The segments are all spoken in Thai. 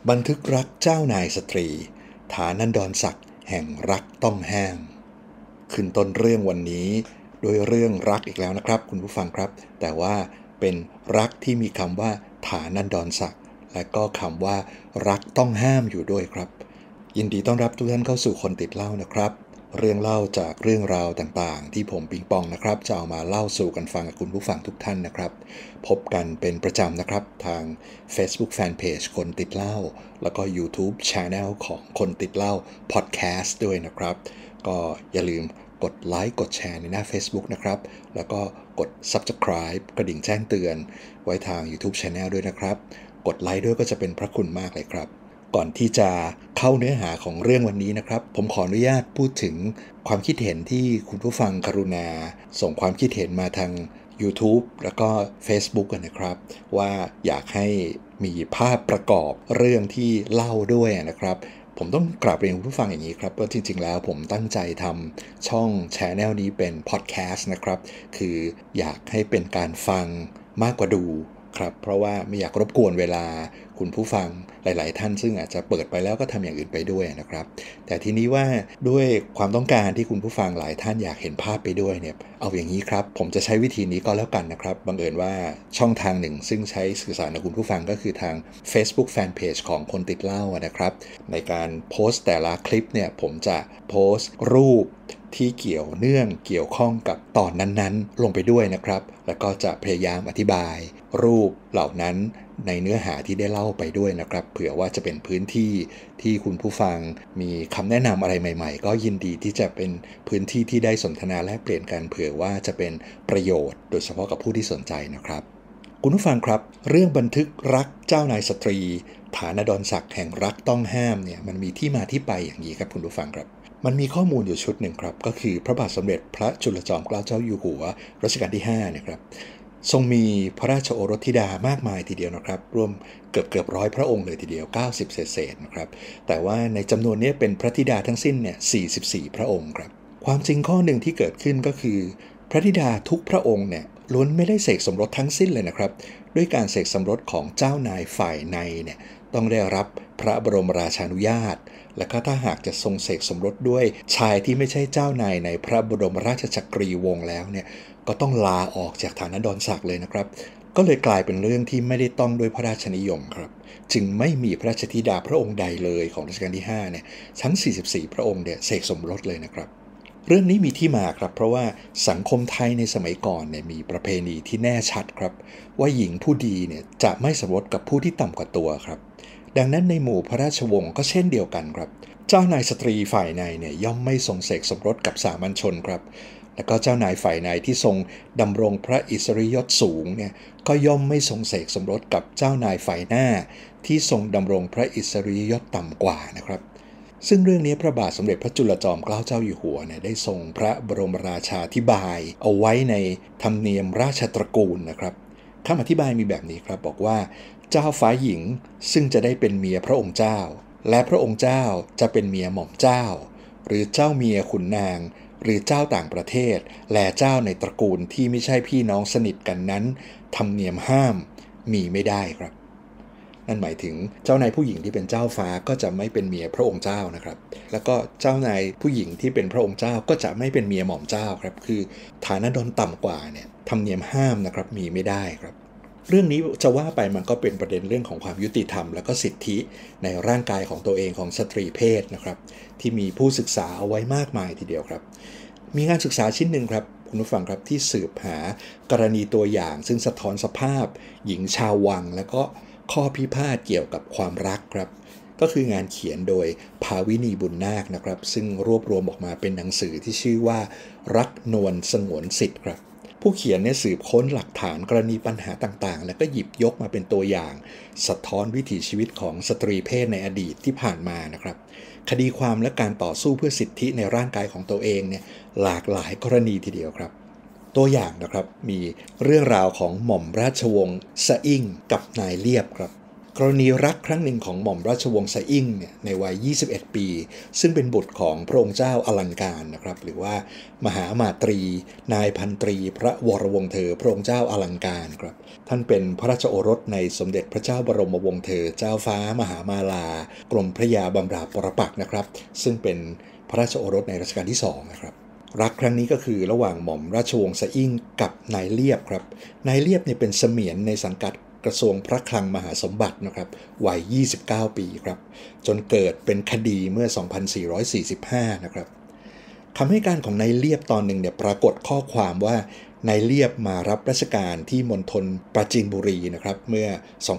บันทึกรักเจ้านายสตรีฐานันดรศักดิ์แห่งรักต้องห้ามขึ้นต้นเรื่องวันนี้โดยเรื่องรักอีกแล้วนะครับคุณผู้ฟังครับแต่ว่าเป็นรักที่มีคำว่าฐานันดรศักดิ์และก็คำว่ารักต้องห้ามอยู่ด้วยครับยินดีต้อนรับทุกท่านเข้าสู่คนติดเล่านะครับเรื่องเล่าจากเรื่องราวต่างๆที่ผมปิงปองนะครับจะเอามาเล่าสู่กันฟังกับคุณผู้ฟังทุกท่านนะครับพบกันเป็นประจำนะครับทาง Facebook Fanpage คนติดเล่าแล้วก็ YouTube Channel ของคนติดเล่า Podcast ด้วยนะครับก็อย่าลืมกดไลค์กดแชร์ในหน้า Facebook นะครับแล้วก็กด Subscribe กระดิ่งแจ้งเตือนไว้ทาง YouTube Channel ด้วยนะครับกดไลค์ด้วยก็จะเป็นพระคุณมากเลยครับก่อนที่จะเข้าเนื้อหาของเรื่องวันนี้นะครับผมขออนุญาตพูดถึงความคิดเห็นที่คุณผู้ฟังกรุณาส่งความคิดเห็นมาทาง YouTube แล้วก็ Facebook กันนะครับว่าอยากให้มีภาพประกอบเรื่องที่เล่าด้วยนะครับผมต้องกราบเรียนคุณผู้ฟังอย่างนี้ครับว่าจริงๆแล้วผมตั้งใจทำช่อง Channel นี้เป็นพอดแคสต์นะครับคืออยากให้เป็นการฟังมากกว่าดูครับเพราะว่าไม่อยากรบกวนเวลาคุณผู้ฟังหลายๆท่านซึ่งอาจจะเปิดไปแล้วก็ทำอย่างอื่นไปด้วยนะครับแต่ทีนี้ว่าด้วยความต้องการที่คุณผู้ฟังหลายท่านอยากเห็นภาพไปด้วยเนี่ยเอาอย่างนี้ครับผมจะใช้วิธีนี้ก็แล้วกันนะครับบังเอิญว่าช่องทางหนึ่งซึ่งใช้สื่อสารกับคุณผู้ฟังก็คือทาง Facebook Fanpage ของคนติดเล่านะครับในการโพสต์แต่ละคลิปเนี่ยผมจะโพสต์รูปที่เกี่ยวข้องกับตอนนั้นๆลงไปด้วยนะครับแล้วก็จะพยายามอธิบายรูปเหล่านั้นในเนื้อหาที่ได้เล่าไปด้วยนะครับเผื่อว่าจะเป็นพื้นที่ที่คุณผู้ฟังมีคำแนะนำอะไรใหม่ๆก็ยินดีที่จะเป็นพื้นที่ที่ได้สนทนาแลกเปลี่ยนกันเผื่อว่าจะเป็นประโยชน์โดยเฉพาะกับผู้ที่สนใจนะครับคุณผู้ฟังครับเรื่องบันทึกรักเจ้านายสตรีฐานันดรศักดิ์แห่งรักต้องห้ามเนี่ยมันมีที่มาที่ไปอย่างนี้ครับคุณผู้ฟังครับมันมีข้อมูลอยู่ชุดหนึ่งครับก็คือพระบาทสมเด็จพระจุลจอมเกล้าเจ้าอยู่หัวรัชกาลที่5นะครับทรงมีพระราชโอรสธิดามากมายทีเดียวนะครับรวมเกือบ100พระองค์เลยทีเดียว90เศษนะครับแต่ว่าในจำนวนนี้เป็นพระธิดาทั้งสิ้นเนี่ย44พระองค์ครับความจริงข้อหนึ่งที่เกิดขึ้นก็คือพระธิดาทุกพระองค์เนี่ยล้วนไม่ได้เสกสมรสทั้งสิ้นเลยนะครับด้วยการเสกสมรสของเจ้านายฝ่ายในเนี่ยต้องได้รับพระบรมราชานุญาตและก็ถ้าหากจะทรงเสกสมรสด้วยชายที่ไม่ใช่เจ้านายในพระบรมราชจักรีวงศ์แล้วเนี่ยก็ต้องลาออกจากฐานันดรศักดิ์เลยนะครับก็เลยกลายเป็นเรื่องที่ไม่ได้ต้องด้วยพระราชนิยมครับจึงไม่มีพระราชธิดาพระองค์ใดเลยของรัชกาลที่5เนี่ยทั้ง44พระองค์เนี่ยเสกสมรสเลยนะครับเรื่องนี้มีที่มาครับเพราะว่าสังคมไทยในสมัยก่อนเนี่ยมีประเพณีที่แน่ชัดครับว่าหญิงผู้ดีเนี่ยจะไม่สมรสกับผู้ที่ต่ำกว่าตัวครับดังนั้นในหมู่พระราชวงศ์ก็เช่นเดียวกันครับเจ้านายสตรีฝ่ายในเนี่ยย่อมไม่ทรงเสกสมรสกับสามัญชนครับและก็เจ้านายฝ่ายในที่ทรงดำรงพระอิสริยศสูงเนี่ยก็ย่อมไม่ทรงเสกสมรสกับเจ้านายฝ่ายหน้าที่ทรงดำรงพระอิสริยยศต่ำกว่านะครับซึ่งเรื่องนี้พระบาทสมเด็จพระจุลจอมเกล้าเจ้าอยู่หัวเนี่ยได้ทรงพระบรมราชาธิบายเอาไว้ในธรรมเนียมราชตระกูลนะครับคำอธิบายมีแบบนี้ครับบอกว่าเจ้าฟ้าหญิงซึ่งจะได้เป็นเมียพระองค์เจ้าและพระองค์เจ้าจะเป็นเมียหม่อมเจ้าหรือเจ้าเมียขุนนางหรือเจ้าต่างประเทศและเจ้าในตระกูลที่ไม่ใช่พี่น้องสนิทกันนั้นธรรมเนียมห้ามมีไม่ได้ครับนั่นหมายถึงเจ้านายผู้หญิงที่เป็นเจ้าฟ้าก็จะไม่เป็นเมียพระองค์เจ้านะครับแล้วก็เจ้านายผู้หญิงที่เป็นพระองค์เจ้าก็จะไม่เป็นเมียหม่อมเจ้าครับคือฐานะดนต่ำกว่าเนี่ยธรรมเนียมห้ามนะครับมีไม่ได้ครับเรื่องนี้จะว่าไปมันก็เป็นประเด็นเรื่องของความยุติธรรมและก็สิทธิในร่างกายของตัวเองของสตรีเพศนะครับที่มีผู้ศึกษาเอาไว้มากมายทีเดียวครับมีงานศึกษาชิ้นหนึ่งครับคุณผู้ฟังครับที่สืบหากรณีตัวอย่างซึ่งสะท้อนสภาพหญิงชาววังและก็ข้อพิพาทเกี่ยวกับความรักครับก็คืองานเขียนโดยภาวินีบุญนาคนะครับซึ่งรวบรวมออกมาเป็นหนังสือที่ชื่อว่ารักนวลสงวนสิทธิ์ครับผู้เขียนเนี่ยสืบค้นหลักฐานกรณีปัญหาต่างๆแล้วก็หยิบยกมาเป็นตัวอย่างสะท้อนวิถีชีวิตของสตรีเพศในอดีตที่ผ่านมานะครับคดีความและการต่อสู้เพื่อสิทธิในร่างกายของตัวเองเนี่ยหลากหลายกรณีทีเดียวครับตัวอย่างนะครับมีเรื่องราวของหม่อมราชวงศ์สะอิ่งกับนายเลียบครับกรณีรักครั้งหนึ่งของหม่อมราชวงศ์สะอิ้งเนี่ยในวัย 21 ปี ซึ่งเป็นบุตรของพระองค์เจ้าอลังการนะครับหรือว่ามหามาตรีนายพันตรีพระวรวงศ์เธอพระองค์เจ้าอลังการครับท่านเป็นพระราชโอรสในสมเด็จพระเจ้าบรมวงศ์เธอเจ้าฟ้ามหามาลากรมพระยาบำราศปรปักษ์นะครับซึ่งเป็นพระราชโอรสในรัชกาลที่2นะครับรักครั้งนี้ก็คือระหว่างหม่อมราชวงศ์สะอิ้งกับนายเลียบครับนายเลียบเนี่ยเป็นเสมียนในสังกัดกระทรวงพระคลังมหาสมบัตินะครับวัย 29 ปีครับจนเกิดเป็นคดีเมื่อ 2445 นะครับคำให้การของนายเลียบตอนหนึ่งเนี่ยปรากฏข้อความว่านายเลียบมารับราชการที่มณฑลปราจีนบุรีนะครับเมื่อ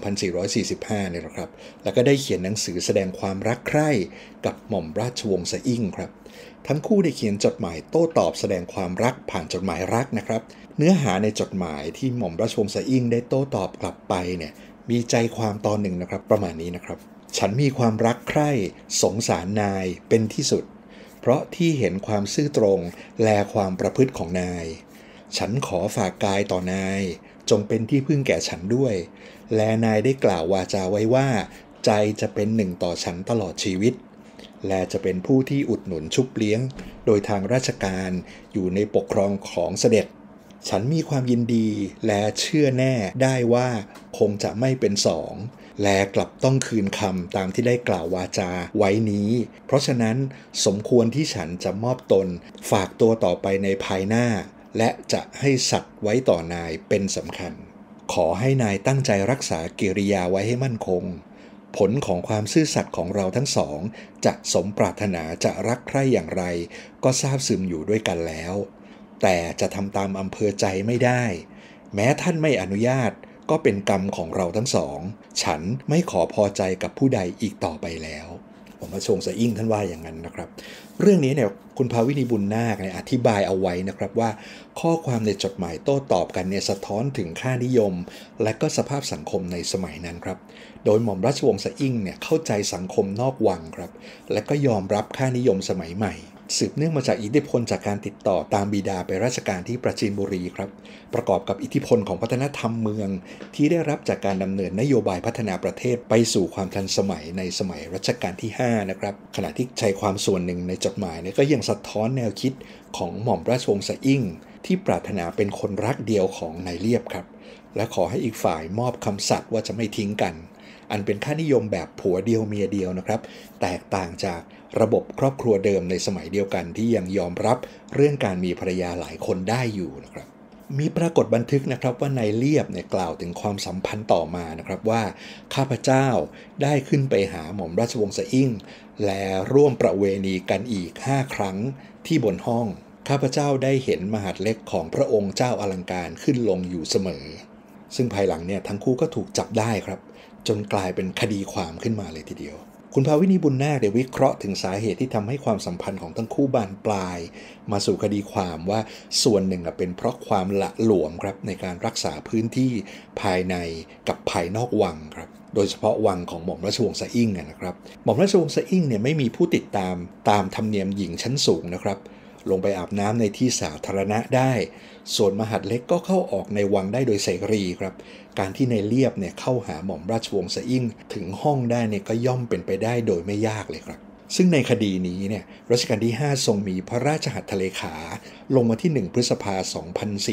2445 เนี่ยนะครับแล้วก็ได้เขียนหนังสือแสดงความรักใคร่กับหม่อมราชวงศ์สะอิ้งครับทั้งคู่ได้เขียนจดหมายโต้ตอบแสดงความรักผ่านจดหมายรักนะครับเนื้อหาในจดหมายที่หม่อมราชวงศ์สะอิ้งได้โต้ตอบกลับไปเนี่ยมีใจความตอนหนึ่งนะครับประมาณนี้นะครับฉันมีความรักใคร่สงสารนายเป็นที่สุดเพราะที่เห็นความซื่อตรงและความประพฤติของนายฉันขอฝากกายต่อนายจงเป็นที่พึ่งแก่ฉันด้วยและนายได้กล่าววาจาไว้ว่าใจจะเป็นหนึ่งต่อฉันตลอดชีวิตและจะเป็นผู้ที่อุดหนุนชุบเลี้ยงโดยทางราชการอยู่ในปกครองของเสด็จฉันมีความยินดีและเชื่อแน่ได้ว่าคงจะไม่เป็นสองและกลับต้องคืนคำตามที่ได้กล่าววาจาไว้นี้เพราะฉะนั้นสมควรที่ฉันจะมอบตนฝากตัวต่อไปในภายหน้าและจะให้สัตย์ไว้ต่อนายเป็นสำคัญขอให้นายตั้งใจรักษากิริยาไว้ให้มั่นคงผลของความซื่อสัตย์ของเราทั้งสองจะสมปรารถนาจะรักใคร่อย่างไรก็ทราบซึมอยู่ด้วยกันแล้วแต่จะทำตามอำเภอใจไม่ได้แม้ท่านไม่อนุญาตก็เป็นกรรมของเราทั้งสองฉันไม่ขอพอใจกับผู้ใดอีกต่อไปแล้วผมมาชงสะอิ้งท่านว่าอย่างนั้นนะครับเรื่องนี้เนี่ยคุณภาวินีบุญนาคเนี่ยอธิบายเอาไว้นะครับว่าข้อความในจดหมายโต้ตอบกันเนี่ยสะท้อนถึงค่านิยมและก็สภาพสังคมในสมัยนั้นครับโดยหม่อมราชวงศ์สะอิ้งเนี่ยเข้าใจสังคมนอกวังครับและก็ยอมรับค่านิยมสมัยใหม่สืบเนื่องมาจากอิทธิพลจากการติดต่อตามบิดาไปราชการที่ปราจีนบุรีครับประกอบกับอิทธิพลของวัฒนธรรมเมืองที่ได้รับจากการดำเนินนโยบายพัฒนาประเทศไปสู่ความทันสมัยในสมัยรัชกาลที่5นะครับขณะที่ใจความส่วนหนึ่งในจดหมายเนี่ยก็ยังสะท้อนแนวคิดของหม่อมราชวงศ์สะอิ้งที่ปรารถนาเป็นคนรักเดียวของนายเลียบครับและขอให้อีกฝ่ายมอบคำสัตย์ว่าจะไม่ทิ้งกันอันเป็นค่านิยมแบบผัวเดียวเมียเดียวนะครับแตกต่างจากระบบครอบครัวเดิมในสมัยเดียวกันที่ยังยอมรับเรื่องการมีภรรยาหลายคนได้อยู่นะครับมีปรากฏบันทึกนะครับว่านายเลียบเนี่ยกล่าวถึงความสัมพันธ์ต่อมานะครับว่าข้าพเจ้าได้ขึ้นไปหาหม่อมราชวงศ์สะอิ้งและร่วมประเวณีกันอีก5 ครั้งที่บนห้องข้าพเจ้าได้เห็นมหาดเล็กของพระองค์เจ้าอลังการขึ้นลงอยู่เสมอซึ่งภายหลังเนี่ยทั้งคู่ก็ถูกจับได้ครับจนกลายเป็นคดีความขึ้นมาเลยทีเดียวคุณภาวินีบุญนาคได้วิเคราะห์ถึงสาเหตุที่ทำให้ความสัมพันธ์ของทั้งคู่บานปลายมาสู่คดีความว่าส่วนหนึ่งเป็นเพราะความหละหลวมครับในการรักษาพื้นที่ภายในกับภายนอกวังครับโดยเฉพาะวังของหม่อมราชวงศ์สะอิ้งนะครับหม่อมราชวงศ์สะอิ้งเนี่ยไม่มีผู้ติดตามธรรมเนียมหญิงชั้นสูงนะครับลงไปอาบน้ำในที่สาธารณะได้ส่วนมหาดเล็กก็เข้าออกในวังได้โดยเสรีครับการที่ในเลียบเนี่ยเข้าหาหม่อมราชวงศ์สะอิ้งถึงห้องได้เนี่ยก็ย่อมเป็นไปได้โดยไม่ยากเลยครับซึ่งในคดีนี้เนี่ยรัชกาลที่5ทรงมีพระราชหัตถเลขาลงมาที่1 พฤษภาคม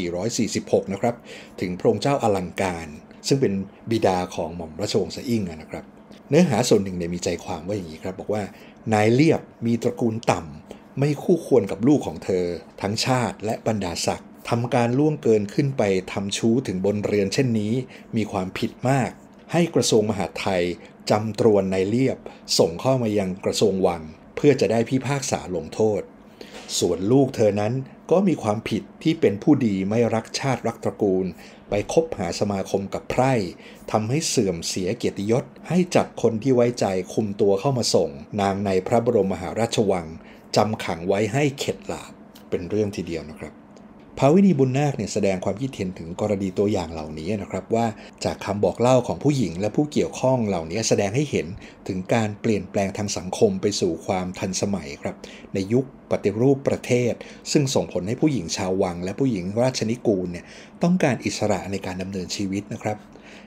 2446นะครับถึงพระองค์เจ้าอลังการซึ่งเป็นบิดาของหม่อมราชวงศ์สะอิ้งนะครับเนื้อหาส่วนหนึ่งเนี่ยมีใจความว่าอย่างนี้ครับบอกว่านายเลียบมีตระกูลต่ำไม่คู่ควรกับลูกของเธอทั้งชาติและบรรดาศักดิ์ทำการล่วงเกินขึ้นไปทำชู้ถึงบนเรือนเช่นนี้มีความผิดมากให้กระทรวงมหาดไทยจำตรวนนายเลียบส่งเข้ามายังกระทรวงวังเพื่อจะได้พิพากษาลงโทษส่วนลูกเธอนั้นก็มีความผิดที่เป็นผู้ดีไม่รักชาติรักตระกูลไปคบหาสมาคมกับไพร่ทำให้เสื่อมเสียเกียรติยศให้จับคนที่ไว้ใจคุมตัวเข้ามาส่งนางในพระบรมมหาราชวังจำขังไว้ให้เข็ดหลาบเป็นเรื่องทีเดียวนะครับภาวินีบุญนาคเนี่ยแสดงความคิดเห็นถึงกรณีตัวอย่างเหล่านี้นะครับว่าจากคำบอกเล่าของผู้หญิงและผู้เกี่ยวข้องเหล่านี้แสดงให้เห็นถึงการเปลี่ยนแปลงทางสังคมไปสู่ความทันสมัยครับในยุคปฏิรูปประเทศซึ่งส่งผลให้ผู้หญิงชาววังและผู้หญิงราชนิกูลเนี่ยต้องการอิสระในการดำเนินชีวิตนะครับ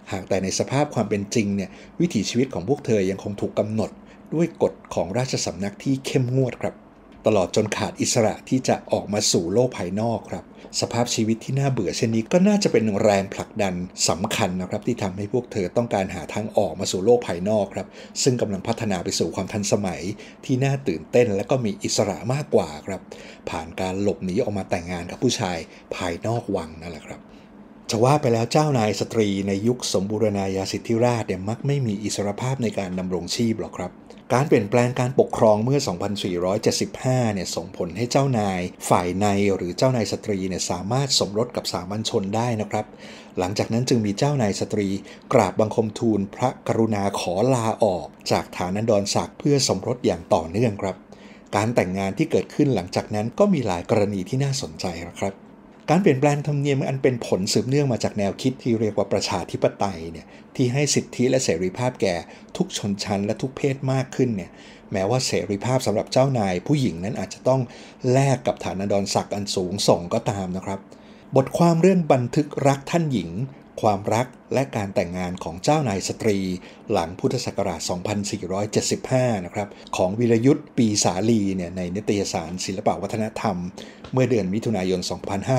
หากแต่ในสภาพความเป็นจริงเนี่ยวิถีชีวิตของพวกเธอยังคงถูกกำหนดด้วยกฎของราชสำนักที่เข้มงวดครับตลอดจนขาดอิสระที่จะออกมาสู่โลกภายนอกครับสภาพชีวิตที่น่าเบื่อเช่นนี้ก็น่าจะเป็นแรงผลักดันสำคัญนะครับที่ทำให้พวกเธอต้องการหาทางออกมาสู่โลกภายนอกครับซึ่งกำลังพัฒนาไปสู่ความทันสมัยที่น่าตื่นเต้นและก็มีอิสระมากกว่าครับผ่านการหลบหนีออกมาแต่งงานกับผู้ชายภายนอกวังนั่นแหละครับจะว่าไปแล้วเจ้านายสตรีในยุคสมบูรณาญาสิทธิราชย์เนี่ยมักไม่มีอิสรภาพในการดำรงชีพหรอกครับการเปลี่ยนแปลงการปกครองเมื่อ 2475 เนี่ยส่งผลให้เจ้านายฝ่ายในหรือเจ้านายสตรีเนี่ยสามารถสมรสกับสามัญชนได้นะครับหลังจากนั้นจึงมีเจ้านายสตรีกราบบังคมทูลพระกรุณาขอลาออกจากฐานันดรศักดิ์เพื่อสมรสอย่างต่อเนื่องครับการแต่งงานที่เกิดขึ้นหลังจากนั้นก็มีหลายกรณีที่น่าสนใจนะครับการเปลี่ยนแปลงธรรมเนียมอันเป็นผลสืบเนื่องมาจากแนวคิดที่เรียกว่าประชาธิปไตยเนี่ยที่ให้สิทธิและเสรีภาพแก่ทุกชนชั้นและทุกเพศมากขึ้นเนี่ยแม้ว่าเสรีภาพสำหรับเจ้านายผู้หญิงนั้นอาจจะต้องแลกกับฐานันดรศักดิ์อันสูงส่งก็ตามนะครับบทความเรื่องบันทึกรักท่านหญิงความรักและการแต่งงานของเจ้านายสตรีหลังพุทธศักราช 2475 นะครับของวีรยุทธปีสาลีเนี่ยในนิตยสารศิลปวัฒนธรรมเมื่อเดือนมิถุนายน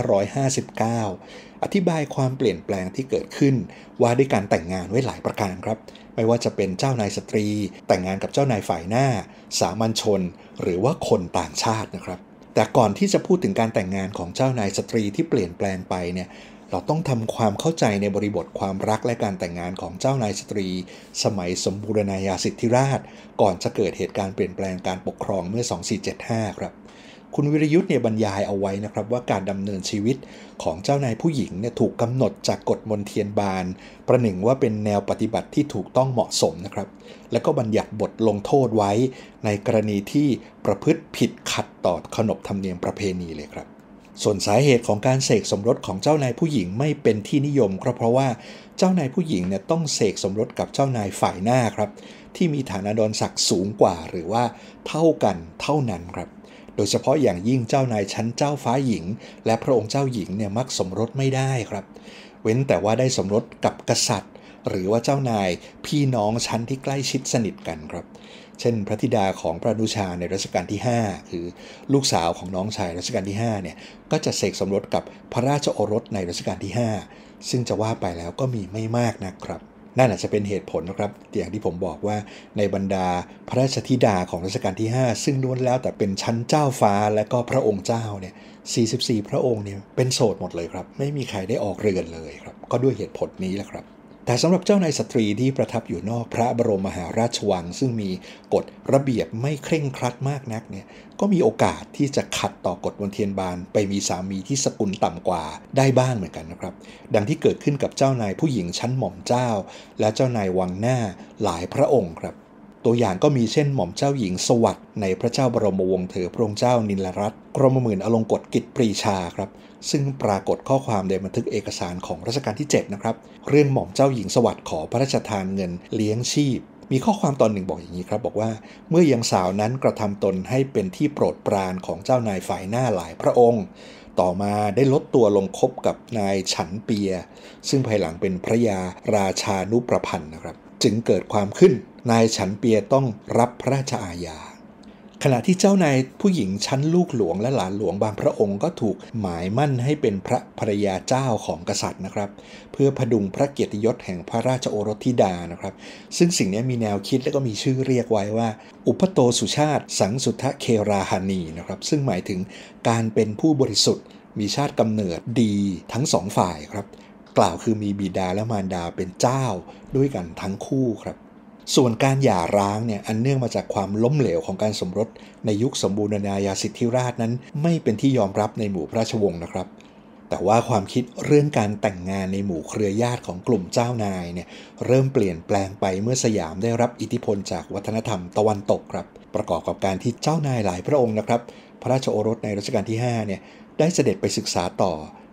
2559 อธิบายความเปลี่ยนแปลงที่เกิดขึ้นว่าด้วยการแต่งงานไว้หลายประการครับไม่ว่าจะเป็นเจ้านายสตรีแต่งงานกับเจ้านายฝ่ายหน้าสามัญชนหรือว่าคนต่างชาตินะครับแต่ก่อนที่จะพูดถึงการแต่งงานของเจ้านายสตรีที่เปลี่ยนแปลงไปเนี่ยเราต้องทำความเข้าใจในบริบทความรักและการแต่งงานของเจ้านายสตรีสมัยสมบูรณาญาสิทธิราชย์ก่อนจะเกิดเหตุการณ์เปลี่ยนแปลงการปกครองเมื่อ 2475 ครับคุณวิรยุทธ์เนี่ยบรรยายเอาไว้นะครับว่าการดำเนินชีวิตของเจ้านายผู้หญิงเนี่ยถูกกำหนดจากกฎมนเทียนบานประหนึ่งว่าเป็นแนวปฏิบัติที่ถูกต้องเหมาะสมนะครับและก็บัญญัติบทลงโทษไว้ในกรณีที่ประพฤติผิดขัดต่อขนบธรรมเนียมประเพณีเลยครับส่วนสาเหตุของการเสกสมรสของเจ้านายผู้หญิงไม่เป็นที่นิยมก็เพราะว่าเจ้านายผู้หญิงเนี่ยต้องเสกสมรสกับเจ้านายฝ่ายหน้าครับที่มีฐานันดรศักดิ์สูงกว่าหรือว่าเท่ากันเท่านั้นครับโดยเฉพาะอย่างยิ่งเจ้านายชั้นเจ้าฟ้าหญิงและพระองค์เจ้าหญิงเนี่ยมักสมรสไม่ได้ครับเว้นแต่ว่าได้สมรสกับกษัตริย์หรือว่าเจ้านายพี่น้องชั้นที่ใกล้ชิดสนิทกันครับเช่นพระธิดาของพระอนุชาในรัชกาลที่5คือลูกสาวของน้องชายรัชกาลที่5เนี่ยก็จะเสกสมรสกับพระราชโอรสในรัชกาลที่5ซึ่งจะว่าไปแล้วก็มีไม่มากนะครับนั่นอาจจะเป็นเหตุผลนะครับอย่างที่ผมบอกว่าในบรรดาพระราชธิดาของรัชกาลที่5ซึ่งล้วนแล้วแต่เป็นชั้นเจ้าฟ้าและก็พระองค์เจ้าเนี่ย44พระองค์เนี่ยเป็นโสดหมดเลยครับไม่มีใครได้ออกเรือนเลยครับก็ด้วยเหตุผลนี้แหละครับแต่สำหรับเจ้านายสตรีที่ประทับอยู่นอกพระบรมมหาราชวังซึ่งมีกฎระเบียบไม่เคร่งครัดมากนักเนี่ยก็มีโอกาสที่จะขัดต่อกฎมนเทียนบานไปมีสามีที่สกุลต่ำกว่าได้บ้างเหมือนกันนะครับดังที่เกิดขึ้นกับเจ้านายผู้หญิงชั้นหม่อมเจ้าและเจ้านายวังหน้าหลายพระองค์ครับตัวอย่างก็มีเช่นหม่อมเจ้าหญิงสวัสดิ์ในพระเจ้าบรมวงศ์เธอพระองค์เจ้านิลรัตน์กรมหมื่นอลงกฎกิจปรีชาครับซึ่งปรากฏข้อความในบันทึกเอกสารของรัชกาลที่7นะครับเรื่องหม่อมเจ้าหญิงสวัสดิ์ขอพระราชทานเงินเลี้ยงชีพมีข้อความตอนหนึ่งบอกอย่างนี้ครับบอกว่าเมื่อยังสาวนั้นกระทำตนให้เป็นที่โปรดปรานของเจ้านายฝ่ายหน้าหลายพระองค์ต่อมาได้ลดตัวลงคบกับนายฉันเปียซึ่งภายหลังเป็นพระยาราชานุประพันธ์นะครับจึงเกิดความขึ้นนายฉันเปียต้องรับพระราชอาญาขณะที่เจ้านายผู้หญิงชั้นลูกหลวงและหลานหลวงบางพระองค์ก็ถูกหมายมั่นให้เป็นพระภรรยาเจ้าของกษัตริย์นะครับเพื่อพดุงพระเกียรติยศแห่งพระราชโอรสธิดานะครับซึ่งสิ่งนี้มีแนวคิดและก็มีชื่อเรียกไว้ว่าอุปโตสุชาติสังสุทธเคราหานีนะครับซึ่งหมายถึงการเป็นผู้บริสุทธิ์มีชาติกำเนิดดีทั้งสองฝ่ายครับกล่าวคือมีบิดาและมารดาเป็นเจ้าด้วยกันทั้งคู่ครับส่วนการหย่าร้างเนี่ยอันเนื่องมาจากความล้มเหลวของการสมรสในยุคสมบูรณาญาสิทธิราชย์นั้นไม่เป็นที่ยอมรับในหมู่พระราชวงศ์นะครับแต่ว่าความคิดเรื่องการแต่งงานในหมู่เครือญาติของกลุ่มเจ้านายเนี่ยเริ่มเปลี่ยนแปลงไปเมื่อสยามได้รับอิทธิพลจากวัฒนธรรมตะวันตกครับประกอบกับการที่เจ้านายหลายพระองค์นะครับพระราชโอรสในรัชกาลที่5เนี่ยได้เสด็จไปศึกษาต่อ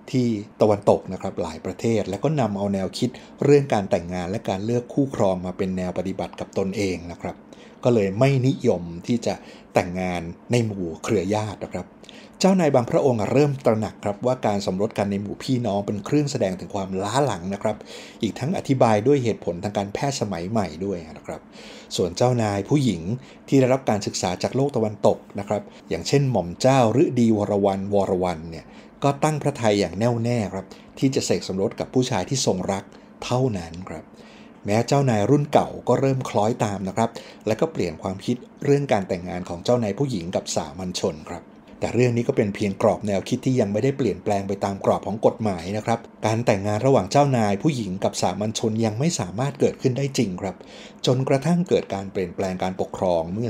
ที่ตะวันตกนะครับหลายประเทศแล้วก็นำเอาแนวคิดเรื่องการแต่งงานและการเลือกคู่ครองมาเป็นแนวปฏิบัติกับตนเองนะครับก็เลยไม่นิยมที่จะแต่งงานในหมู่เครือญาตินะครับเจ้านายบางพระองค์เริ่มตระหนักครับว่าการสมรสกันในหมู่พี่น้องเป็นเครื่องแสดงถึงความล้าหลังนะครับอีกทั้งอธิบายด้วยเหตุผลทางการแพทย์สมัยใหม่ด้วยนะครับส่วนเจ้านายผู้หญิงที่ได้รับการศึกษาจากโลกตะวันตกนะครับอย่างเช่นหม่อมเจ้าฤดีวรวรเนี่ยก็ตั้งพระทัยอย่างแน่วแน่ครับที่จะเสกสมรสกับผู้ชายที่ทรงรักเท่านั้นครับแม้เจ้านายรุ่นเก่าก็เริ่มคล้อยตามนะครับและก็เปลี่ยนความคิดเรื่องการแต่งงานของเจ้านายผู้หญิงกับสามัญชนครับแต่เรื่องนี้ก็เป็นเพียงกรอบแนวคิดที่ยังไม่ได้เปลี่ยนแปลงไปตามกรอบของกฎหมายนะครับการแต่งงานระหว่างเจ้านายผู้หญิงกับสามัญชนยังไม่สามารถเกิดขึ้นได้จริงครับจนกระทั่งเกิดการเปลี่ยนแปลงการปกครองเมื่อ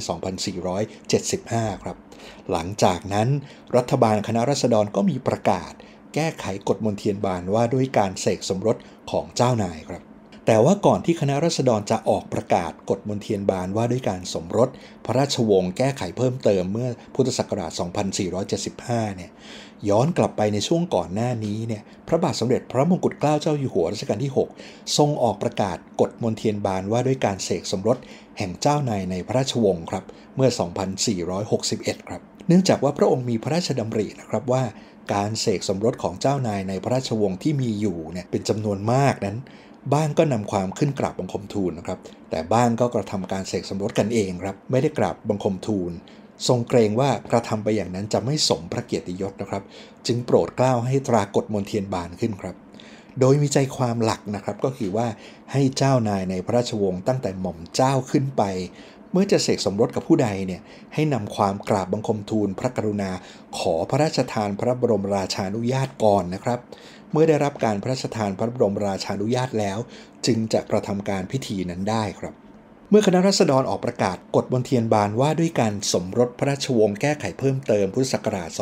2475 ครับหลังจากนั้นรัฐบาลคณะราษฎรก็มีประกาศแก้ไขกฎมนเทียนบานว่าด้วยการเสกสมรสของเจ้านายครับแต่ว่าก่อนที่คณะราษฎรจะออกประกาศกฎมนเทียนบานว่าด้วยการสมรสพระราชวงศ์แก้ไขเพิ่มเติมเมื่อพุทธศักราช 2475 เนี่ยย้อนกลับไปในช่วงก่อนหน้านี้เนี่ยพระบาทสมเด็จพระมงกุฎเกล้าเจ้าอยู่หัวรัชกาลที่ 6 ทรงออกประกาศกฎมนเทียนบานว่าด้วยการเสกสมรสแห่งเจ้านายในพระราชวงศ์ครับเมื่อ 2461 ครับเนื่องจากว่าพระองค์มีพระราชดำรินะครับว่าการเสกสมรสของเจ้านายในพระราชวงศ์ที่มีอยู่เนี่ยเป็นจำนวนมากนั้นบ้างก็นำความขึ้นกราบบังคมทูลนะครับแต่บ้างก็กระทำการเสกสมรสกันเองครับไม่ได้กราบบังคมทูลทรงเกรงว่ากระทำไปอย่างนั้นจะไม่สมพระเกียรติยศนะครับจึงโปรดเกล้าให้ตรากฎมนเทียนบานขึ้นครับโดยมีใจความหลักนะครับก็คือว่าให้เจ้านายในพระราชวงศ์ตั้งแต่หม่อมเจ้าขึ้นไปเมื่อจะเสกสมรสกับผู้ใดเนี่ยให้นำความกราบบังคมทูลพระกรุณาขอพระราชทานพระบรมราชานุญาตก่อนนะครับเมื่อได้รับการพระราชทานพระบรมราชานุญาตแล้วจึงจะกระทำการพิธีนั้นได้ครับเมื่อคณะราษฎรออกประกาศกฎมนเทียนบานว่าด้วยการสมรสพระราชวงศ์แก้ไขเพิ่มเติมพุทธศักราช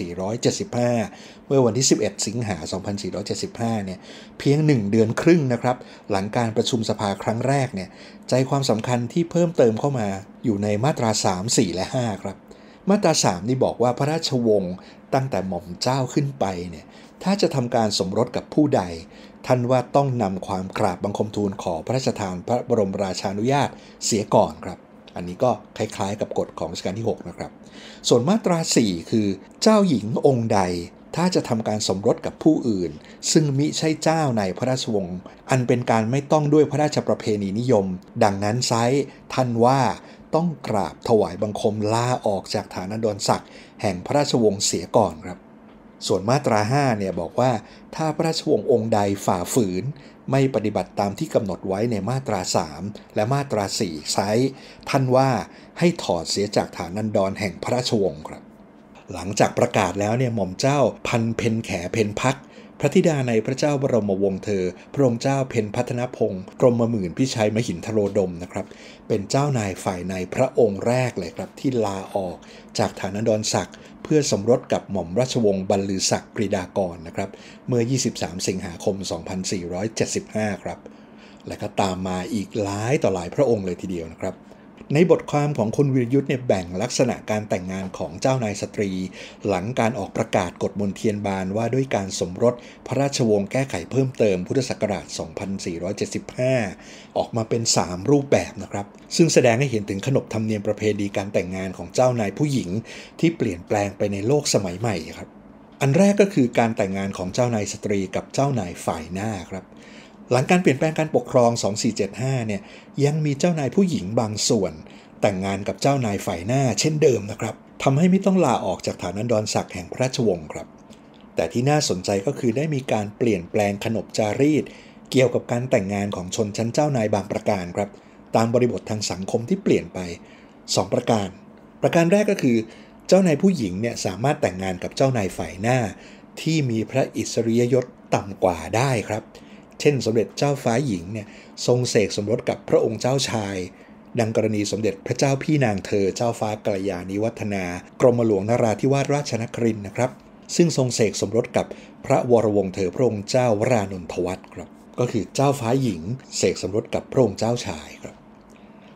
2475 เมื่อวันที่ 11 สิงหาคม 2475 เนี่ยเพียง1 เดือนครึ่งนะครับหลังการประชุมสภาครั้งแรกเนี่ยใจความสำคัญที่เพิ่มเติมเข้ามาอยู่ในมาตรา 3, 4 และ 5 ครับมาตรา 3 นี่บอกว่าพระราชวงศ์ตั้งแต่หม่อมเจ้าขึ้นไปเนี่ยถ้าจะทำการสมรสกับผู้ใดท่านว่าต้องนำความกราบบังคมทูลขอพระราชทานพระบรมราชานุญาตเสียก่อนครับอันนี้ก็คล้ายๆกับกฎของรัชกาลที่ 6 นะครับส่วนมาตรา 4 คือเจ้าหญิงองค์ใดถ้าจะทำการสมรสกับผู้อื่นซึ่งมิใช่เจ้าในพระราชวงศ์อันเป็นการไม่ต้องด้วยพระราชประเพณีนิยมดังนั้นไซร้ท่านว่าต้องกราบถวายบังคมลาออกจากฐานันดรศักดิ์แห่งพระราชวงศ์เสียก่อนครับส่วนมาตรา 5 เนี่ยบอกว่าถ้าพระราชวงศ์องค์ใดฝ่าฝืนไม่ปฏิบัติตามที่กำหนดไว้ในมาตรา 3 และมาตรา 4 ไซร้ท่านว่าให้ถอดเสียจากฐานันดรแห่งพระราชวงศ์ครับหลังจากประกาศแล้วเนี่ยหม่อมเจ้าพันเพ็ญแขเพ็ญพักพระธิดาในพระเจ้าบรมวงศ์เธอพระองค์เจ้าเพ็ญพัฒนพงศ์กรมหมื่นพิชัยมหินทโรดมนะครับเป็นเจ้านายฝ่ายในพระองค์แรกเลยครับที่ลาออกจากฐานันดรศักดิ์เพื่อสมรสกับหม่อมราชวงศ์บรรลือศักดิ์ปรีดากรนะครับเมื่อ 23 สิงหาคม 2475 ครับและก็ตามมาอีกหลายต่อหลายพระองค์เลยทีเดียวนะครับในบทความของคุณวิรยุทธ์เนี่ยแบ่งลักษณะการแต่งงานของเจ้านายสตรีหลังการออกประกาศกฎมนเทียนบานว่าด้วยการสมรสพระราชวงศ์แก้ไขเพิ่มเติมพุทธศักราช 2475 ออกมาเป็น 3 รูปแบบนะครับซึ่งแสดงให้เห็นถึงขนบธรรมเนียมประเพณีการแต่งงานของเจ้านายผู้หญิงที่เปลี่ยนแปลงไปในโลกสมัยใหม่ครับอันแรกก็คือการแต่งงานของเจ้านายสตรีกับเจ้านายฝ่ายหน้าครับหลังการเปลี่ยนแปลงการปกครอง 2475 เนี่ยยังมีเจ้านายผู้หญิงบางส่วนแต่งงานกับเจ้านายฝ่ายหน้าเช่นเดิมนะครับทำให้ไม่ต้องลาออกจากฐานันดรศักดิ์แห่งพระราชวงศ์ครับแต่ที่น่าสนใจก็คือได้มีการเปลี่ยนแปลงขนบจารีตเกี่ยวกับการแต่งงานของชนชั้นเจ้านายบางประการครับตามบริบททางสังคมที่เปลี่ยนไป2 ประการแรกก็คือเจ้านายผู้หญิงเนี่ยสามารถแต่งงานกับเจ้านายฝ่ายหน้าที่มีพระอิสริยยศต่ำกว่าได้ครับเช่นสมเด็จเจ้าฟ้าหญิงเนี่ยทรงเสกสมรสกับพระองค์เจ้าชายดังกรณีสมเด็จพระเจ้าพี่นางเธอเจ้าฟ้ากัลยาณิวัฒนากรมหลวงนราธิวาสราชนครินทร์นะครับซึ่งทรงเสกสมรสกับพระวรวงศ์เธอพระองค์เจ้าวรานนทวัฒน์ครับก็คือเจ้าฟ้าหญิงเสกสมรสกับพระองค์เจ้าชายครับ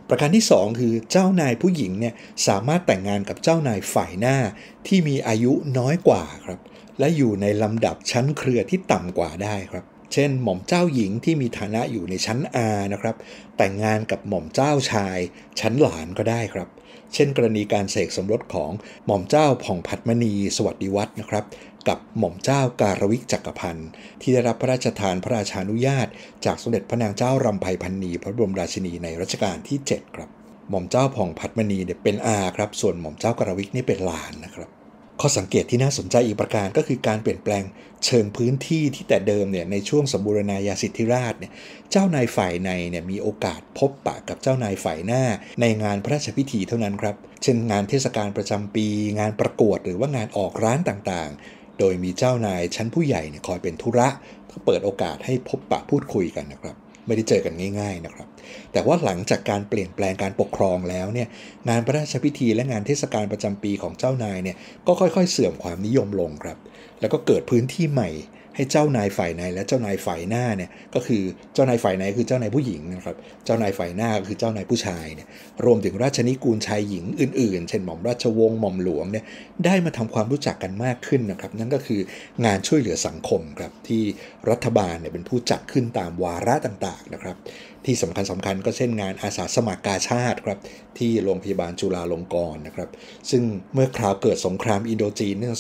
ประการที่2คือเจ้านายผู้หญิงเนี่ยสามารถแต่งงานกับเจ้านายฝ่ายหน้าที่มีอายุน้อยกว่าครับและอยู่ในลำดับชั้นเครือที่ต่ำกว่าได้ครับเช่นหม่อมเจ้าหญิงที่มีฐานะอยู่ในชั้น R นะครับแต่งงานกับหม่อมเจ้าชายชั้นหลานก็ได้ครับเช่นกรณีการเสกสมรสของหม่อมเจ้าผ่องผัดมณีสวัสดิวัฒน์นะครับกับหม่อมเจ้าการวิกจักรพันธ์ที่ได้รับพระราชทานพระราชานุญาตจากสมเด็จพระนางเจ้ารำไพพรรณีพระบรมราชินีในรัชกาลที่7ครับหม่อมเจ้าผ่องผัดมณีเนี่ยเป็นอาครับส่วนหม่อมเจ้าการวิกนี่เป็นหลานนะครับข้อสังเกตที่น่าสนใจอีกประการก็คือการเปลี่ยนแปลงเชิงพื้นที่ที่แต่เดิมเนี่ยในช่วงสมบูรณาญาสิทธิราชเนี่ยเจ้านายฝ่ายในเนี่ยมีโอกาสพบปะกับเจ้านายฝ่ายหน้าในงานพระราชพิธีเท่านั้นครับเช่นงานเทศกาลประจำปีงานประกวดหรือว่างานออกร้านต่างๆโดยมีเจ้านายชั้นผู้ใหญ่เนี่ยคอยเป็นธุระเพื่อเปิดโอกาสให้พบปะพูดคุยกันนะครับไม่ได้เจอกันง่ายๆนะครับแต่ว่าหลังจากการเปลี่ยนแปลงการปกครองแล้วเนี่ยงานพระราชพิธีและงานเทศกาลประจำปีของเจ้านายเนี่ยก็ค่อยๆเสื่อมความนิยมลงครับแล้วก็เกิดพื้นที่ใหม่ให้เจ้านายฝ่ายในและเจ้านายฝ่ายหน้าเนี่ยก็คือเจ้านายฝ่ายในคือเจ้านายผู้หญิงนะครับเจ้านายฝ่ายหน้าคือเจ้านายผู้ชายเนี่ยรวมถึงราชนิกูลชายหญิงอื่นๆเช่นหม่อมราชวงศ์หม่อมหลวงเนี่ยได้มาทำความรู้จักกันมากขึ้นนะครับนั่นก็คืองานช่วยเหลือสังคมครับที่รัฐบาลเนี่ยเป็นผู้จัดขึ้นตามวาระต่างๆนะครับที่สำคัญก็เช่นงานอาสาสมัครกาชาติครับที่โรงพยาบาลจุฬาลงกรณ์นะครับซึ่งเมื่อคราวเกิดสงครามอินโดจีนเมื่อ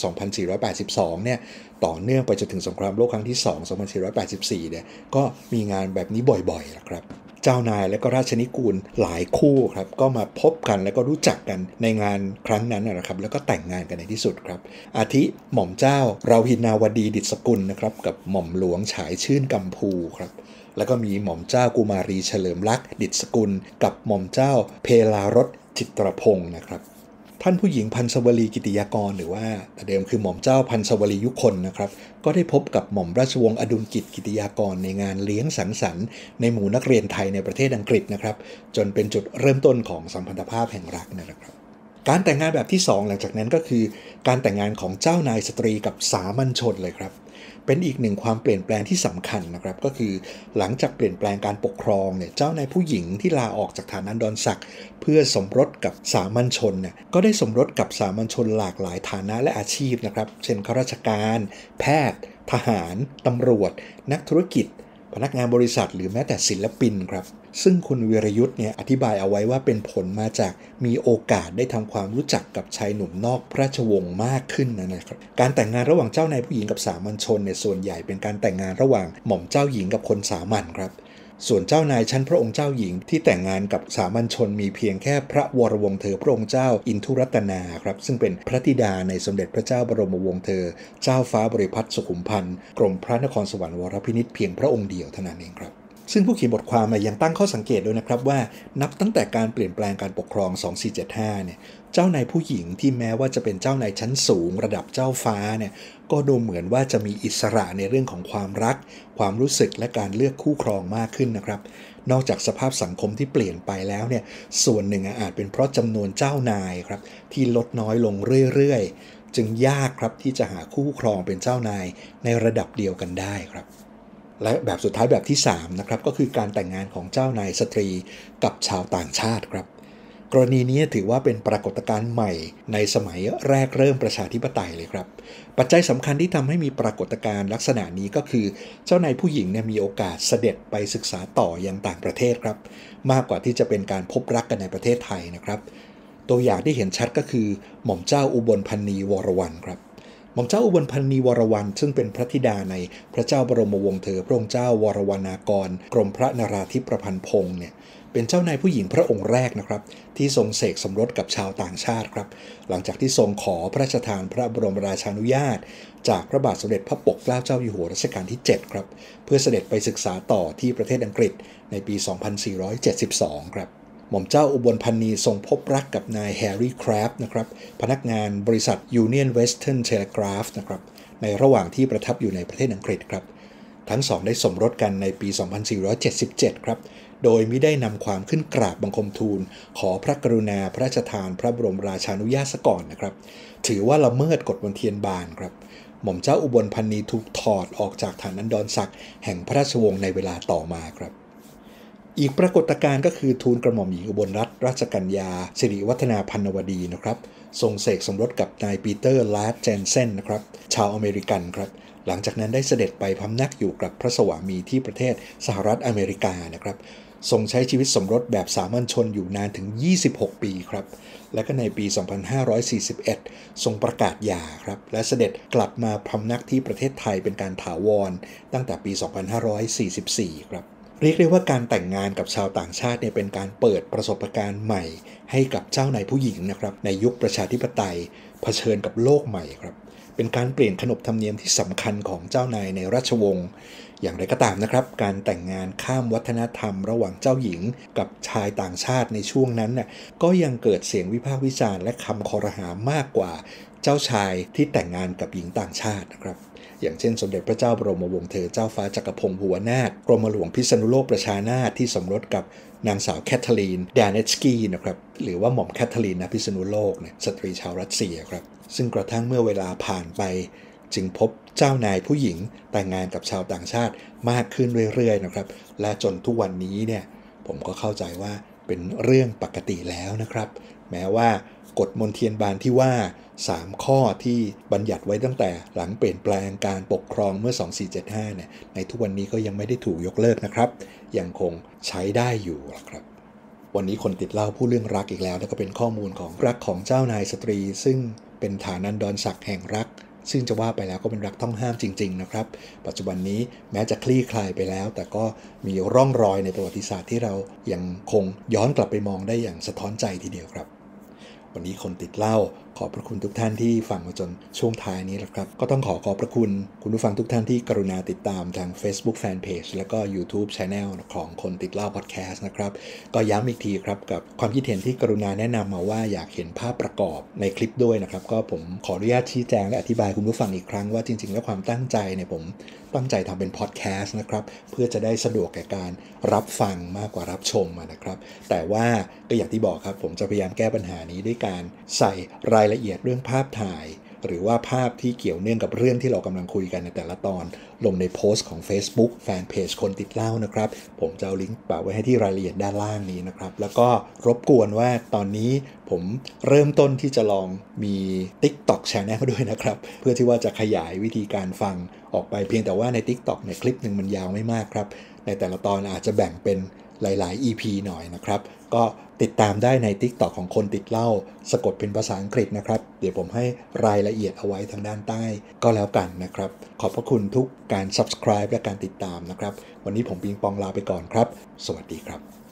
2482เนี่ยต่อเนื่องไปจนถึงสงครามโลกครั้งที่2 2484เนี่ยก็มีงานแบบนี้บ่อยๆนะครับเจ้านายและก็ราชนิกูลหลายคู่ครับก็มาพบกันแล้วก็รู้จักกันในงานครั้งนั้นนะครับแล้วก็แต่งงานกันในที่สุดครับอาทิหม่อมเจ้าเราหินาวดีดิษฐกุลนะครับกับหม่อมหลวงฉายชื่นกัมพูครับแล้วก็มีหม่อมเจ้ากุมารีเฉลิมลักษณ์ดิษฐกุลกับหม่อมเจ้าเพลารสจิตรพงศ์นะครับท่านผู้หญิงพันศวลีกิติยากรหรือว่าเดิมคือหม่อมเจ้าพันศวลียุคนนะครับก็ได้พบกับหม่อมราชวงศ์อดุลกิจกิติยากรในงานเลี้ยงสังสรรค์ในหมู่นักเรียนไทยในประเทศอังกฤษนะครับจนเป็นจุดเริ่มต้นของสัมพันธภาพแห่งรักนะครับการแต่งงานแบบที่2หลังจากนั้นก็คือการแต่งงานของเจ้านายสตรีกับสามัญชนเลยครับเป็นอีกหนึ่งความเปลี่ยนแปลงที่สำคัญนะครับก็คือหลังจากเปลี่ยนแปลงการปกครองเนี่ยเจ้านายผู้หญิงที่ลาออกจากฐานันดรศักดิ์เพื่อสมรสกับสามัญชนเนี่ยก็ได้สมรสกับสามัญชนหลากหลายฐานะและอาชีพนะครับเช่นข้าราชการแพทย์ทหารตำรวจนักธุรกิจพนักงานบริษัทหรือแม้แต่ศิลปินครับซึ่งคุณวีรยุทธ์เนี่ยอธิบายเอาไว้ว่าเป็นผลมาจากมีโอกาสได้ทำความรู้จักกับชายหนุ่มนอกพระราชวงศ์มากขึ้นนะครับการแต่งงานระหว่างเจ้านายผู้หญิงกับสามัญชนเนี่ยส่วนใหญ่เป็นการแต่งงานระหว่างหม่อมเจ้าหญิงกับคนสามัญครับส่วนเจ้านายชั้นพระองค์เจ้าหญิงที่แต่งงานกับสามัญชนมีเพียงแค่พระวรวงศ์เธอพระองค์เจ้าอินทุรัตนาครับซึ่งเป็นพระธิดาในสมเด็จพระเจ้าบรมวงศ์เธอเจ้าฟ้าบริพัตรสุขุมพันธ์กรมพระนครสวรรค์วรพินิจเพียงพระองค์เดียวเท่านั้นเองครับซึ่งผู้เขียนบทความยังตั้งข้อสังเกตด้วยนะครับว่านับตั้งแต่การเปลี่ยนแปลงการปกครอง2475เนี่ยเจ้านายผู้หญิงที่แม้ว่าจะเป็นเจ้านายชั้นสูงระดับเจ้าฟ้าเนี่ยก็ดูเหมือนว่าจะมีอิสระในเรื่องของความรักความรู้สึกและการเลือกคู่ครองมากขึ้นนะครับนอกจากสภาพสังคมที่เปลี่ยนไปแล้วเนี่ยส่วนหนึ่งอาจเป็นเพราะจำนวนเจ้านายครับที่ลดน้อยลงเรื่อยๆจึงยากครับที่จะหาคู่ครองเป็นเจ้านายในระดับเดียวกันได้ครับและแบบสุดท้ายแบบที่3นะครับก็คือการแต่งงานของเจ้านายสตรีกับชาวต่างชาติครับกรณีนี้ถือว่าเป็นปรากฏการณ์ใหม่ในสมัยแรกเริ่มประชาธิปไตยเลยครับปัจจัยสำคัญที่ทำให้มีปรากฏการณ์ลักษณะนี้ก็คือเจ้านายผู้หญิงมีโอกาสเสด็จไปศึกษาต่อยังต่างประเทศครับมากกว่าที่จะเป็นการพบรักกันในประเทศไทยนะครับตัวอย่างที่เห็นชัดก็คือหม่อมเจ้าอุบลพันนีวรวรรณครับหม่อมเจ้าอุบลพันนีวรวรรณซึ่งเป็นพระธิดาในพระเจ้าบรมวงศ์เธอพระองค์เจ้าวรวรรณากรกรมพระนราธิปพันธ์พงศ์เนี่ยเป็นเจ้านายผู้หญิงพระองค์แรกนะครับที่ทรงเสกสมรสกับชาวต่างชาติครับหลังจากที่ทรงขอพระราชทานพระบรมราชานุญาตจากพระบาทสมเด็จพระปกเกล้าเจ้าอยู่หัวรัชกาลที่7ครับเพื่อเสด็จไปศึกษาต่อที่ประเทศอังกฤษในปี 2472 ครับหม่อมเจ้าอุบลพันนีทรงพบรักกับนายแฮร์รี่คราฟต์นะครับพนักงานบริษัท Union Western Telegraph นะครับในระหว่างที่ประทับอยู่ในประเทศอังกฤษครับทั้งสองได้สมรสกันในปี 2477 ครับโดยมิได้นำความขึ้นกราบบังคมทูลขอพระกรุณาพระราชทานพระบรมราชานุญาตซะก่อนนะครับถือว่าละเมิดกฎมนเทียนบานครับหม่อมเจ้าอุบลพันนีถูกถอดออกจากฐานันดรศักดิ์แห่งพระราชวงศ์ในเวลาต่อมาครับอีกปรากฏการณ์ก็คือทูลกระหม่อมหญิงอุบลรัตนราชกัญญาสิริวัฒนาพันวดีนะครับทรงเสกสมรสกับนายปีเตอร์ลาร์ดเจนเซนนะครับชาวอเมริกันครับหลังจากนั้นได้เสด็จไปพำนักอยู่กับพระสวามีที่ประเทศสหรัฐอเมริกานะครับทรงใช้ชีวิตสมรสแบบสามัญชนอยู่นานถึง26 ปีครับและก็ในปี 2541 ทรงประกาศหย่าครับและเสด็จกลับมาพำนักที่ประเทศไทยเป็นการถาวรตั้งแต่ปี 2544 ครับเรียกได้ว่าการแต่งงานกับชาวต่างชาติเนี่ยเป็นการเปิดประสบการณ์ใหม่ให้กับเจ้านายผู้หญิงนะครับในยุคประชาธิปไตยเผชิญกับโลกใหม่ครับเป็นการเปลี่ยนขนบธรรมเนียมที่สำคัญของเจ้านายในราชวงศ์อย่างไรก็ตามนะครับการแต่งงานข้ามวัฒนธรรมระหว่างเจ้าหญิงกับชายต่างชาติในช่วงนั้นน่ะก็ยังเกิดเสียงวิพากษ์วิจารณ์และคำคอรหามากกว่าเจ้าชายที่แต่งงานกับหญิงต่างชาตินะครับอย่างเช่นสมเด็จพระเจ้าบรมวงศ์เธอเจ้าฟ้าจักรพงศ์ภูวนาถกรมหลวงพิษณุโลกประชานาถที่สมรสกับนางสาวแคทเธอรีนแดนเนตสกีนะครับหรือว่าหม่อมแคทเธอรีนนะพิษณุโลกเนี่ยสตรีชาวรัสเซียครับซึ่งกระทั่งเมื่อเวลาผ่านไปจึงพบเจ้านายผู้หญิงแต่งงานกับชาวต่างชาติมากขึ้นเรื่อยๆนะครับและจนทุกวันนี้เนี่ยผมก็เข้าใจว่าเป็นเรื่องปกติแล้วนะครับแม้ว่ากฎมนเทียนบานที่ว่า3 ข้อที่บัญญัติไว้ตั้งแต่หลังเปลี่ยนแปลงการปกครองเมื่อ 2475 เนี่ยในทุกวันนี้ก็ยังไม่ได้ถูกยกเลิกนะครับยังคงใช้ได้อยู่ครับวันนี้คนติดเหล้าพูดเรื่องรักอีกแล้วก็เป็นข้อมูลของรักของเจ้านายสตรีซึ่งเป็นฐานันดรศักดิ์แห่งรักซึ่งจะว่าไปแล้วก็เป็นรักต้องห้ามจริงๆนะครับปัจจุบันนี้แม้จะคลี่คลายไปแล้วแต่ก็มีร่องรอยในประวัติศาสตร์ที่เรายังคงย้อนกลับไปมองได้อย่างสะท้อนใจทีเดียวครับวันนี้คนติดเหล้าขอบพระคุณทุกท่านที่ฟังมาจนช่วงท้ายนี้แล้วครับก็ต้องขอบพระคุณคุณผู้ฟังทุกท่านที่กรุณาติดตามทาง Facebook Fanpage แล้วก็ YouTube Channel ของคนติดเหล้า Podcast นะครับก็ย้ำอีกทีครับกับความคิดเห็นที่กรุณาแนะนำมาว่าอยากเห็นภาพประกอบในคลิปด้วยนะครับก็ผมขออนุญาตชี้แจงและอธิบายคุณผู้ฟังอีกครั้งว่าจริงๆแล้วความตั้งใจเนี่ยผมตั้งใจทำเป็นพอดแคสต์นะครับเพื่อจะได้สะดวกแก่การรับฟังมากกว่ารับชมนะครับแต่ว่าก็อย่างที่บอกครับผมจะพยายามแก้ปัญหานี้ด้วยการใส่รายละเอียดเรื่องภาพถ่ายหรือว่าภาพที่เกี่ยวเนื่องกับเรื่องที่เรากำลังคุยกันในแต่ละตอนลงในโพสต์ของ Facebook แฟนเพจคนติดเหล้านะครับผมจะเอาลิงก์แปะไว้ให้ที่รายละเอียดด้านล่างนี้นะครับแล้วก็รบกวนว่าตอนนี้ผมเริ่มต้นที่จะลองมี TikTok Channel ด้วยนะครับเพื่อที่ว่าจะขยายวิธีการฟังออกไปเพียงแต่ว่าใน TikTok เนี่ยคลิปหนึ่งมันยาวไม่มากครับในแต่ละตอนอาจจะแบ่งเป็นหลายๆ EP หน่อยนะครับก็ติดตามได้ใน TikTok ของคนติดเหล้าสะกดเป็นภาษาอังกฤษนะครับเดี๋ยวผมให้รายละเอียดเอาไว้ทางด้านใต้ก็แล้วกันนะครับขอบพระคุณทุกการ Subscribe และการติดตามนะครับวันนี้ผมปิงปองลาไปก่อนครับสวัสดีครับ